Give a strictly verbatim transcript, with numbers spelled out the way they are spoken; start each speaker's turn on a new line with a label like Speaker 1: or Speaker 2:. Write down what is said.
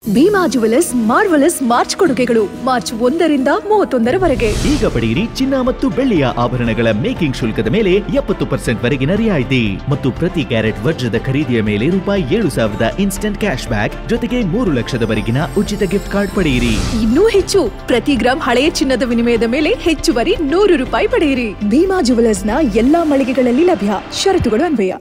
Speaker 1: Bima jewellers marvellous March ಕೊಡುಗೆಗಳು March ಒಂದರಿಂದ ಮೂವತ್ತೊಂದರವರೆಗೆ.
Speaker 2: ಈಗ ಪಡೆಯಿರಿ ಚಿನ್ನ ಮತ್ತು ಬೆಳ್ಳಿಯ ಆಭರಣಗಳ ಮೇಕಿಂಗ್ ಶುಲ್ಕದ ಮೇಲೆ ಎಪ್ಪತ್ತು ಪರ್ಸೆಂಟ್ ವರೆಗಿನ ರಿಯಾಯಿತಿ ಮತ್ತು ಪ್ರತಿ ಕ್ಯಾರೆಟ್ ವಜ್ರದ ಖರೀದಿಯ ಮೇಲೆ ರೂಪಾಯಿ ಏಳು ಸಾವಿರದ ಇನ್ಸ್ಟೆಂಟ್ ಕ್ಯಾಶ್ ಬ್ಯಾಕ್ ಜೊತೆಗೆ ಮೂರು ಲಕ್ಷದವರೆಗಿನ ಉಚಿತ ಗಿಫ್ಟ್ ಕಾರ್ಡ್ ಪಡೆಯಿರಿ.
Speaker 1: ಇನ್ನೂ ಹೆಚ್ಚು, ಪ್ರತಿ ಗ್ರಾಮ್ ಹಳೆಯ ಚಿನ್ನದ ವಿನಿಮಯದ ಮೇಲೆ ಹೆಚ್ಚುವರಿ ನೂರು ರೂಪಾಯಿ ಪಡೆಯಿರಿ. ಭೀಮಾ ಜುವೆಲರ್ಸ್ ನ ಎಲ್ಲಾ ಮಳಿಗೆಗಳಲ್ಲಿ ಲಭ್ಯ. ಷರತ್ತುಗಳು ಅನ್ವಯ.